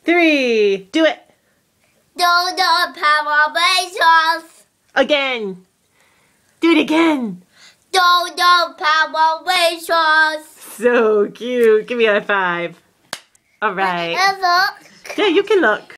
3. Do it. Dodo Power Rangers. Again. Do it again. Dodo Power Rangers. So cute. Give me a high five. All right. Look. Yeah, you can look.